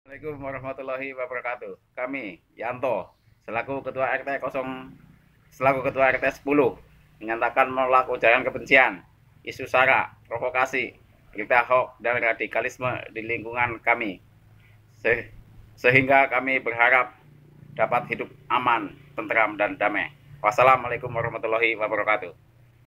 Assalamualaikum warahmatullahi wabarakatuh. Kami Yanto selaku Ketua RT 0 selaku Ketua RT 10 menyatakan menolak ujaran kebencian, isu sara, provokasi, berita hoax dan radikalisme di lingkungan kami. Sehingga kami berharap dapat hidup aman, tentram dan damai. Wassalamualaikum warahmatullahi wabarakatuh.